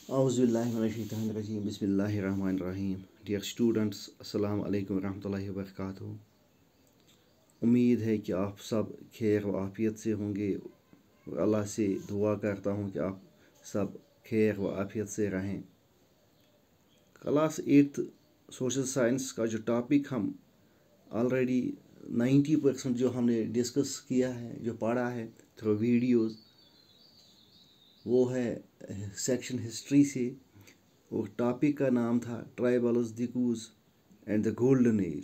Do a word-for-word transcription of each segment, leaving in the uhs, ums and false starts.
اعوذ باللہ من الشیطان الرجیم بسم اللہ الرحمن الرحیم. ڈیئر اسٹوڈنٹس، السلام علیکم ورحمۃ اللہ وبرکاتہ. امید ہے کہ آپ سب خیر و عافیت سے ہوں گے اور اللہ سے دعا کرتا ہوں کہ آپ سب خیر و عافیت سے رہیں. کلاس ایٹھ سوشل سائنس کا جو ٹاپک ہم آلریڈی نائنٹی پرسینٹ جو ہم نے ڈسکس کیا ہے، جو پڑھا ہے تھرو ویڈیوز، وہ ہے سیکشن ہسٹری سے، اور ٹاپک کا نام تھا tribals dikus and the golden age.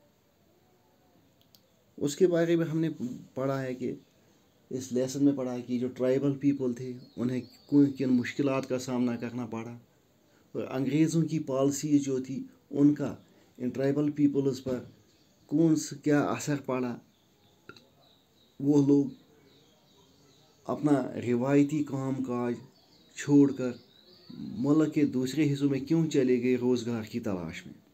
اس کے بارے میں ہم نے پڑھا ہے کہ اس لیسن میں پڑھا ہے کہ جو ٹرائبل پیپل تھے انہیں کن مشکلات کا سامنا کرنا پڑا، اور انگریزوں کی پالسیز جو تھی ان کا ان ٹرائبل پیپلز پر کون سا کیا اثر پڑا. وہ لوگ اپنا روایتی کام کاج چھوڑ کر ملک کے دوسرے حصوں میں کیوں چلے گئے روزگار کی تلاش میں،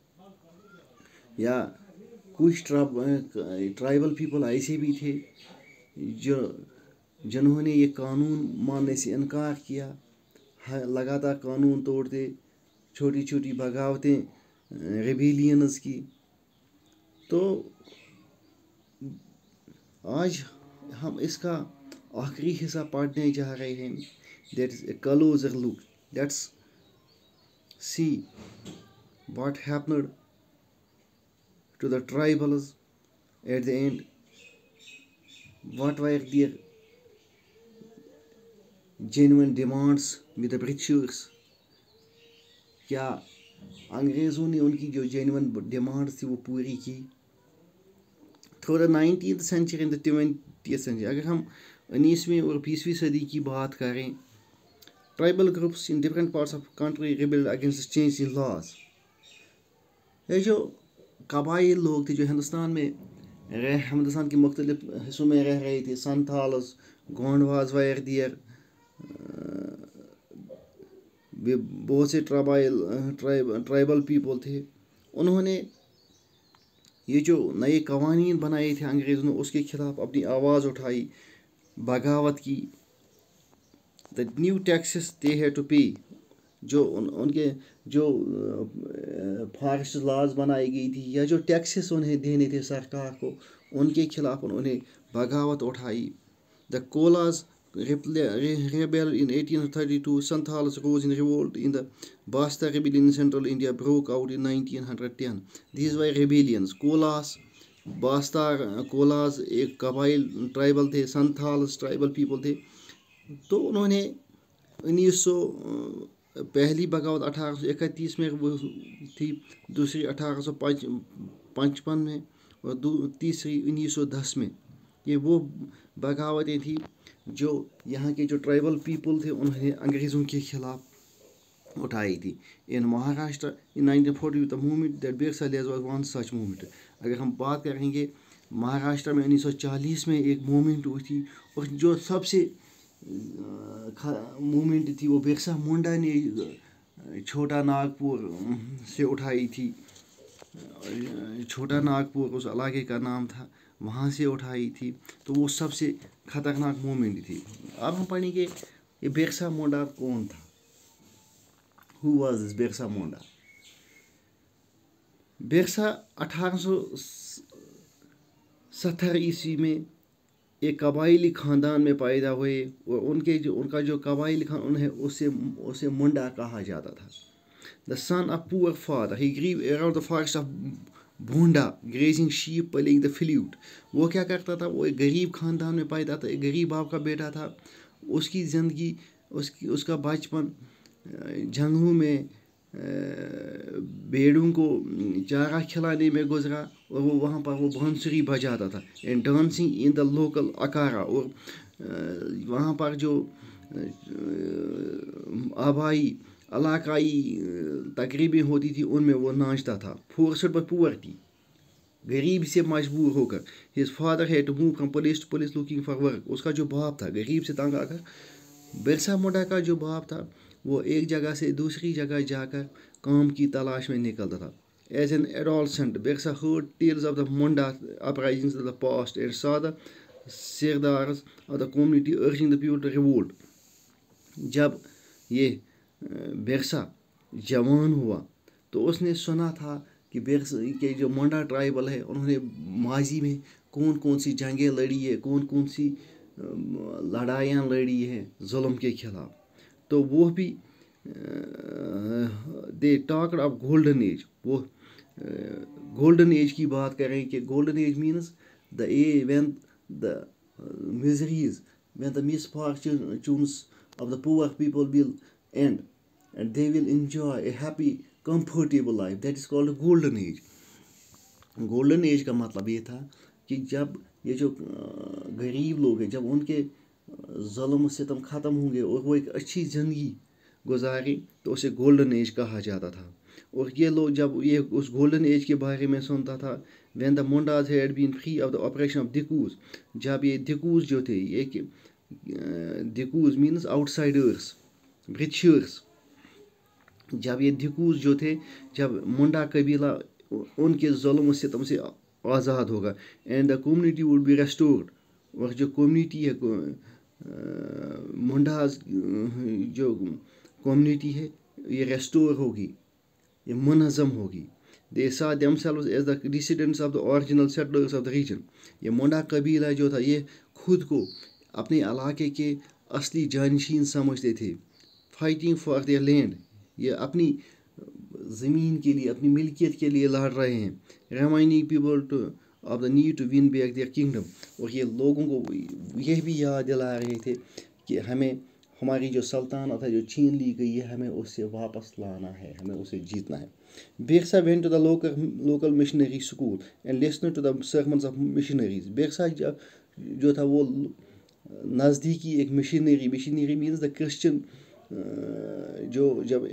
یا کچھ ٹرائبل پیپل ایسے بھی تھے جو جنہوں نے یہ قانون ماننے سے انکار کیا، لگاتار قانون توڑتے، چھوٹی چھوٹی بغاوتیں، ریبیلینز کی. تو آج ہم اس کا آخری حصہ پڑھنے جا رہے ہیں. That is a closer look. Let's see what happened to the tribals at the end. What were their genuine demands with the Britishers. کیا انگریزوں نے ان کی جو جینوئن ڈیمانڈس تھی وہ پوری کی through the nineteenth century and the twentieth century. اگر ہم انیسویں اور بیسویں صدی کی بات کریں، tribal groups in different parts of country rebelled against change in laws. یہ جو قبائل لوگ تھے جو ہندوستان میں رہ ہندوستان کے مختلف حصوں میں رہ رہے تھے، سنتھالز، گونڈواز وائر دیئر، بہت سے ٹرائبل ٹرائبل پیپل تھے. انہوں نے یہ جو نئے قوانین بنائے تھے انگریزوں نے، اس کے خلاف اپنی آواز اٹھائی، بغاوت کی. The new taxes they had to pay. جو ان ان کے جو فارسٹ لاز بنائی گئی تھی یا جو ٹیکسز انہیں دینے تھے سرکار کو، ان کے خلاف انہوں نے بغاوت اٹھائی. دا کولاز rebel in eighteen thirty-two. Santals rose in revolt in the Basta rebellion in central India broke out in nineteen ten. These were rebellions. Kolas, Basta Kolas ایک قبائل ٹرائبل تھے، سنتھالز ٹرائبل پیپل تھے. تو انہوں نے انیس سو پہلی بغاوت اٹھارہ سو اکتیس میں وہ تھی، دوسری اٹھارہ سو پچپن میں، اور دو تیسری انیس سو دس میں. یہ وہ بغاوتیں تھیں جو یہاں کے جو ٹرائبل پیپل تھے انہوں نے انگریزوں کے خلاف اٹھائی تھی. In Maharashtra in nineteen forty the movement that Birsa led was one such movement. اگر ہم بات کریں گے مہاراشٹر میں انیس سو چالیس میں ایک موومنٹ ہوئی تھی، اور جو سب سے موومنٹ تھی وہ برسا منڈا نے چھوٹا ناگپور سے اٹھائی تھی. چھوٹا ناگپور اس علاقے کا نام تھا، وہاں سے اٹھائی تھی. تو وہ سب سے خطرناک موومنٹ تھی. اب ہم پڑھیں گے یہ برسا منڈا کون تھا. Who was this Birsa Munda? برسا اٹھارہ سو ستر عیسوی میں ایک قبائلی خاندان میں پیدا ہوئے، اور ان کے جو ان کا جو قبائلی خاندان انہیں اسے اسے منڈا کہا جاتا تھا. The son of poor father he grew around the forest of Bohonda grazing sheep playing the فلیوٹ. وہ کیا کرتا تھا، وہ ایک غریب خاندان میں پیدا تھا، ایک غریب باپ کا بیٹا تھا. اس کی زندگی اس کی اس کا بچپن جنگلوں میں بھیڑوں کو چارہ کھلانے میں گزرا، اور وہ وہاں پر وہ بانسری بجاتا تھا and dancing in the local akhara. اور وہاں پر جو آبائی علاقائی تقریبیں ہوتی تھی ان میں وہ ناچتا تھا. فورسڈ بائی پورٹی، غریب سے مجبور ہو کر. His father had to move from place to place looking for work. اس کا جو باپ تھا غریب سے تنگ آ کر، برسا منڈا کا جو باپ تھا وہ ایک جگہ سے دوسری جگہ جا کر کام کی تلاش میں نکلتا تھا. As an adolescent Birsa heard tales of the Munda uprisings of the past and saw the sardars of the community urging the people to revolt. جب یہ बिरसा जवान हुआ तो उसने सुना था कि बिरसा के जो मुंडा ट्राइबल है उन्होंने माजी में कौन कौन सी जंगें लड़ी है, कौन कौन सी लड़ाइयाँ लड़ी हैं जुल्म के खिलाफ. तो वो भी they talked of golden age. वो गोल्डन एज की बात करें कि golden age means the a when the miseries, when the misfortunes of the poor people will end and they will enjoy a happy comfortable life. That is called golden age. golden age का मतलब ये था कि जब ये जो गरीब लोग हैं जब उनके जुल्म सितम ख़त्म होंगे और वो एक अच्छी ज़िंदगी गुजारे तो उसे गोल्डन एज कहा जाता था. और ये लोग जब ये उस गोल्डन एज के बारे में सुनता था, when the Mundas had been free of the oppression of Dikus, जब ये दिकूज जो थे, ये दिकूज मीन्स आउटसाइडर्स, ब्रिटिशर्स, जब ये दिकूज जो थे, जब मुंडा कबीला उनके जुल्म सितम से आज़ाद होगा, and the community would be restored. और जो कम्युनिटी है मुंडाज जो कम्युनिटी है ये रेस्टोर होगी, ये मुनज़म होगी. They saw themselves as the descendants of the original settlers of the region. ये मुंडा कबीला जो था ये खुद को अपने इलाके के असली जानशीन समझते थे. Fighting for their land, ये अपनी ज़मीन के लिए, अपनी मिल्कियत के लिए लड़ रहे हैं. Reminding people to of the need to win back their kingdom. और ये लोगों को यह भी याद दिला रहे थे कि हमें हमारी जो सल्तनत है जो छीन ली गई है हमें उससे वापस लाना है, हमें उसे जीतना है. Birsa went to the local local missionary school and listened to the sermons of missionaries. Birsa जो था वो नज़दीकी एक missionary, missionary means the Christian, जो जब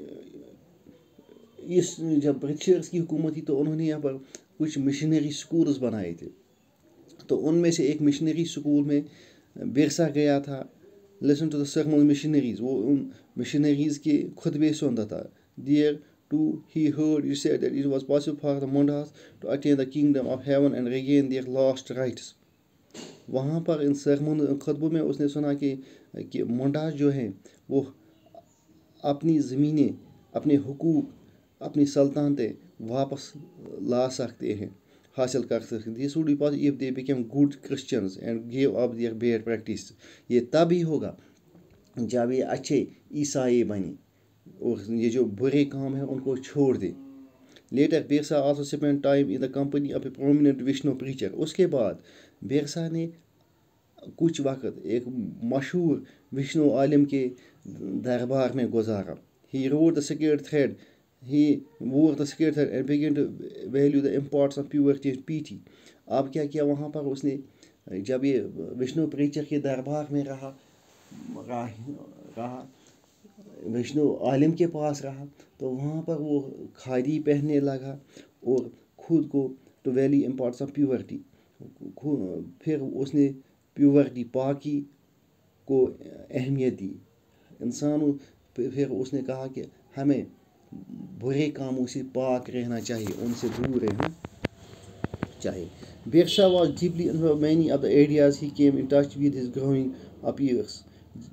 इस जब ब्रिटिशर्स की हुकूमत थी तो उन्होंने यहाँ पर कुछ मिशनरी स्कूल्स बनाए थे. तो उनमें से एक मिशनरी स्कूल में बिरसा गया था. Listen to the sermon missionaries, वो उन मिशनरीज के खुतबे सुनता था. There too he heard you said that it was possible for the Mundas to attain the kingdom of heaven and regain their lost rights. वहाँ पर इन सरमन खुतबों में उसने सुना कि कि मुंडास जो हैं वो अपनी ज़मीनें, अपने हुकूक, अपनी सल्तनतें वापस ला सकते हैं, हासिल कर सकते हैं. This would be possible if they became good Christians and gave up their bad practice. ये तभी होगा जब ये अच्छे ईसाई बने और ये जो बुरे काम हैं उनको छोड़ दे. Later Birsa also spent time in the company of a prominent Vishnu preacher. उसके बाद बिरसा ने कुछ वक्त एक मशहूर विष्णु आलिम के दरबार में गुजारा. He wrote the sacred thread. He wore the sacred thread and began to value the importance of purity and piety. अब क्या किया वहाँ पर उसने, जब ये विष्णु प्रीचर के दरबार में रहा रहा, रहा विष्णु आलिम के पास रहा तो वहाँ पर वो खादी पहनने लगा और खुद को to value importance of purity. फिर उसने प्योरिटी पाकी को अहमियत दी. इंसानों फिर उसने कहा कि हमें बुरे कामों से पाक रहना चाहिए, उनसे दूर रहना चाहिए. Birsa was deeply involved in many of the areas he came in touch with his growing up years.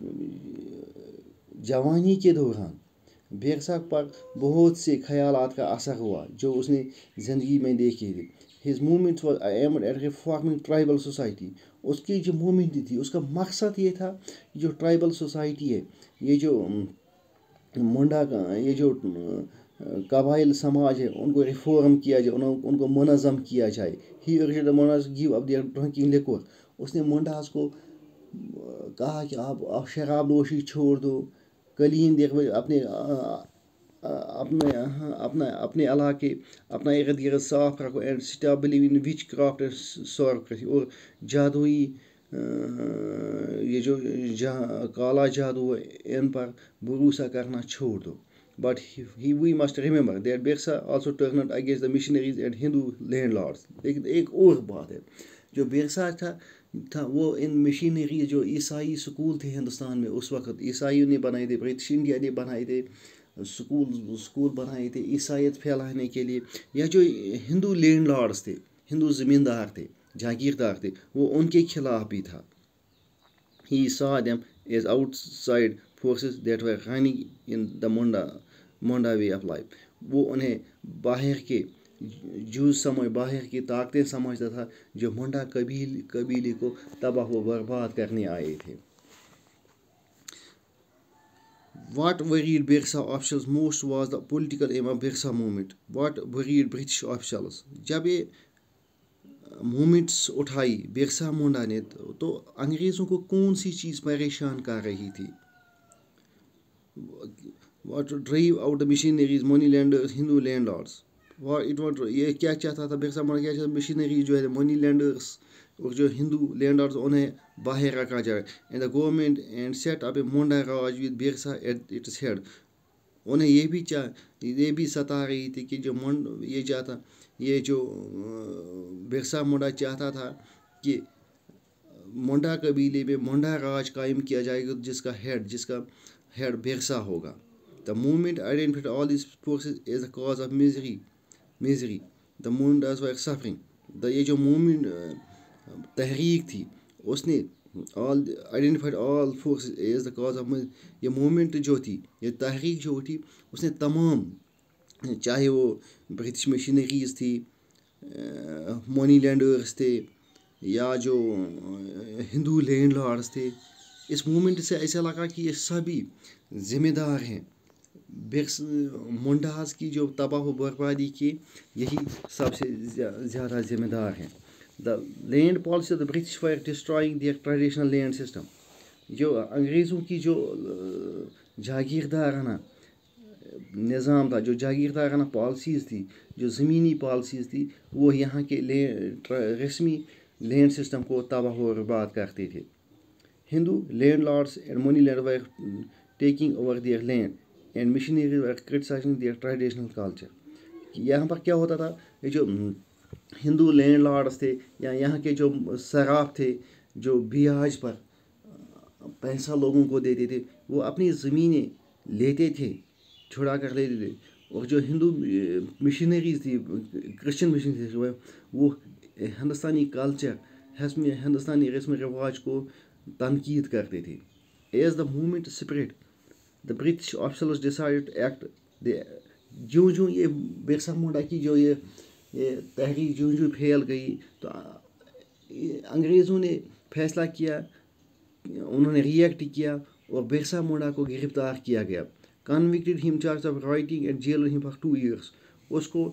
जवानी के दौरान बिरसा पर बहुत से ख्यालात का असर हुआ जो उसने ज़िंदगी में देखे थे. His movement was aimed at reforming tribal society. उसकी जो मूवमेंट थी उसका मकसद ये था जो ट्राइबल सोसाइटी है, ये जो मुंडा का ये जो कबाइल समाज है उनको रिफॉर्म किया जाए, उनको उनको मुनज़म किया जाए. He urged the Mundas to give up their drinking liquor. उसने मुंडास को कहा कि आप आप शराब नोशी छोड़ दो, कलीन देख अपने अपने अपना अपने इलाके अपना इर्द गिर्द साफ रखो. And stop believing in witchcraft and sorcery. और जादुई ये जो जहाँ काला जादू है इन पर भरोसा करना छोड़ दो. But he, he, we must remember that Birsa also turned against the missionaries and Hindu landlords. लेकिन एक और बात है, जो बिरसा था था वो इन मिशनरी जो ईसाई स्कूल थे हिंदुस्तान में उस वक्त ईसाइयों ने बनाए थे, ब्रिटिश इंडिया ने बनाए थे स्कूल स्कूल बनाए थे ईसाइयत फैलाने के लिए. या जो हिंदू लैंडलॉर्ड्स थे, हिंदू ज़मींदार थे, जागीरदार थे, वो उनके खिलाफ भी था. He saw them as outside forces that were running in the Monda Monda way of life. وہ انہیں باہر کے جوز سمجھ باہر کی طاقتیں سمجھتا تھا جو منڈا قبیل قبیلے کو تباہ و برباد کرنے آئے تھے. What worried Birsa officials most was the political aim of Birsa movement. What worried British officials? جب یہ مومنٹس اٹھائی برسا منڈا نے تو انگریزوں کو کون سی چیز پریشان کر رہی تھی؟ What drove out the missionaries, money lenders, Hindu landlords. What it was یہ کیا چاہتا تھا برسا منڈا کیا چاہتا مشینری جو ہے منی لینڈرس اور جو ہندو لینڈرز انہیں باہر رکھا جائے. And the government and set up a Munda Raj with Birsa at its head. انہیں یہ بھی چاہ یہ بھی ستا رہی تھی کہ جو منڈ یہ چاہتا یہ جو برسا منڈا چاہتا تھا کہ منڈا قبیلے میں منڈا راج قائم کیا جائے گا جس کا ہیڈ جس کا ہیڈ برسا ہوگا. The movement identified all these forces as the cause of misery. misery. The Mundas were suffering. The یہ جو موومنٹ تحریک تھی اس نے all identified all forces as the cause of یہ موومنٹ جو تھی یہ تحریک جو تھی اس نے تمام چاہے وہ برٹش مشینریز تھی منی لینڈرز تھے یا جو ہندو لینڈ لارڈس تھے اس موومنٹ سے ایسا لگا کہ یہ سبھی ذمہ دار ہیں برس منڈاز کی جو تباہ و بربادی کی یہی سب سے زیادہ ذمہ دار ہیں. The land policy of the British for destroying their traditional land system. جو انگریزوں کی جو جاگیردارانہ نظام تھا جو جاگیردارانہ پالیسیز تھی جو زمینی پالیسیز تھی وہ یہاں کے رسمی لینڈ سسٹم کو تباہ و برباد کرتے تھے. Hindu landlords and moneylenders were taking over their land and missionaries were criticising their traditional culture. یہاں پر کیا ہوتا تھا یہ جو ہندو لینڈ لارڈس تھے یا یہاں کے جو صراف تھے جو بیاج پر پیسہ لوگوں کو دیتے تھے وہ اپنی زمینیں لیتے تھے چھڑا کر لیتے تھے اور جو ہندو مشینریز تھی کرسچن مشینریز تھی وہ ہندوستانی کلچر ہندوستانی رسم و رواج کو تنقید کرتے تھے. As the movement spread the British officers decided to act. جوں جوں یہ برسا منڈا کی جو یہ یہ تحریک جوں جوں پھیل گئی تو انگریزوں نے فیصلہ کیا انہوں نے ری ایکٹ کیا اور برسا منڈا کو گرفتار کیا گیا. Convicted him charge of rioting and jail him for two years. اس کو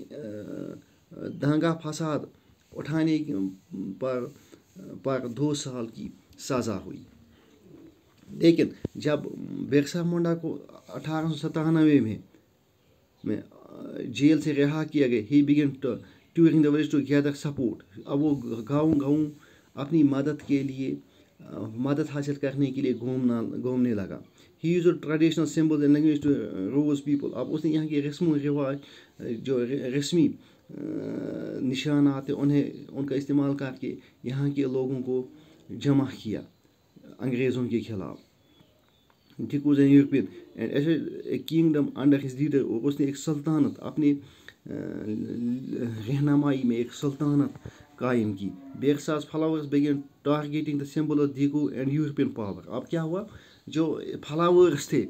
دنگا فساد اٹھانے پر پر دو سال کی سزا ہوئی. لیکن جب برسا منڈا کو اٹھارہ سو ستانوے میں میں جیل سے رہا کیا گیا ہی began touring the village to gather support. اب وہ گاؤں گاؤں اپنی مدد کے لیے مدد حاصل کرنے کے لیے گھومنا گھومنے لگا. He uses traditional symbols and language to rouse people. اب اس نے یہاں کے رسم و رواج جو رسمی نشانات ہیں انہیں ان کا استعمال کر کے یہاں کے لوگوں کو جمع کیا انگریزوں کے خلاف. ڈکوز اینڈ یورپین اینڈ ایسے a kingdom under his leader. اور اس نے ایک سلطنت اپنی رہنمائی میں ایک سلطنت قائم کی. Birsa's followers began targeting the symbol of Diku and European power. اب کیا ہوا جو فلاورز تھے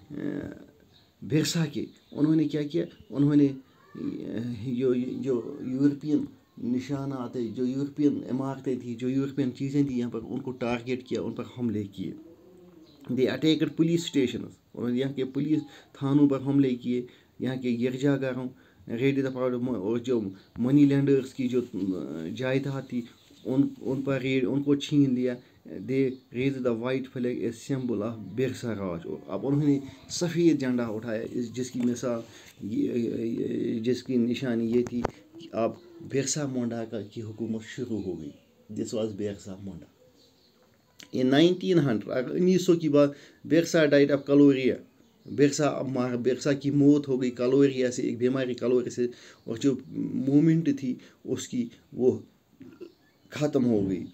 برسا کے انہوں نے کیا کیا انہوں نے جو جو یورپین نشانات ہے جو یورپین عمارتیں تھیں جو یورپین چیزیں تھیں یہاں پر ان کو ٹارگیٹ کیا ان پر حملے کیے. They attacked police stations. انہوں نے یہاں کے پولیس تھانوں پر حملے کیے یہاں کے گرجا گھروں ریڈی دا اور جو منی لینڈرز کی جو جائیداد تھی ان ان پر ریڈ ان کو چھین لیا. They raised the white flag a symbol of Birsa Raj. اب انہوں نے سفید جھنڈا اٹھایا جس کی مثال جس کی نشانی یہ تھی کہ اب برسا منڈا کا کی حکومت شروع ہو گئی. This was Birsa Munda. In nineteen hundred اگر انیس سو کی بات برسا ڈائٹ آف کلوریا. برسا مار برسا کی موت ہو گئی کلوریا سے ایک بیماری کلوریا سے اور جو مومنٹ تھی اس کی وہ ختم ہو گئی.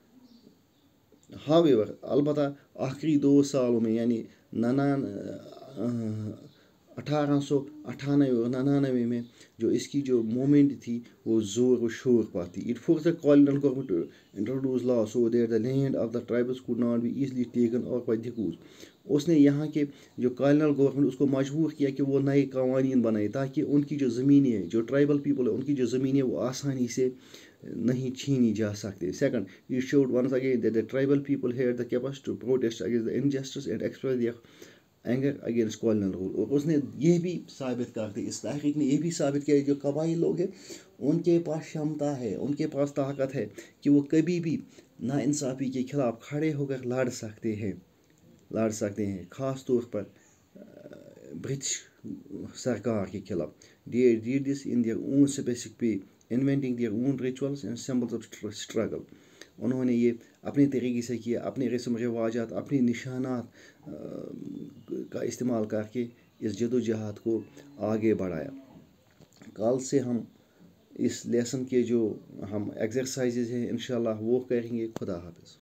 ہاویور البتہ آخری دو سالوں میں یعنی ننان اٹھارہ سو اٹھانوے اور ننانوے میں جو اس کی جو مومنٹ تھی وہ زور و شور پر تھی. It forced the colonial government to introduce law so that the land of the tribes could not be easily taken over by dikus. اس نے یہاں کے جو کالنل گورنمنٹ اس کو مجبور کیا کہ وہ نئے قوانین بنائے تاکہ ان کی جو زمینیں ہیں جو ٹرائبل پیپل ہے ان کی جو زمینیں وہ آسانی سے نہیں چھینی جا سکتے. سیکنڈ, یہ showed once again that the tribal people had the capacity to protest against the injustice and express their anger against colonial rule. اور اس نے یہ بھی ثابت کر دی, اس تحقیق نے یہ بھی ثابت کیا جو قبائلی لوگ ہیں ان کے پاس شمتا ہے, ان کے پاس طاقت ہے کہ وہ کبھی بھی ناانصافی کے خلاف کھڑے ہو کر لڑ سکتے ہیں لڑ سکتے ہیں خاص طور پر برٹش سرکار کے خلاف. they did this in their own specific way, inventing their own rituals and symbols of struggle. انہوں نے یہ اپنے طریقے سے کیا, اپنے رسم و رواجات, اپنے نشانات کا استعمال کر کے اس جد و جہاد کو آگے بڑھایا. کل سے ہم اس لیسن کے جو ہم ایکسرسائزز ہیں انشاءاللہ وہ کریں گے. خدا حافظ.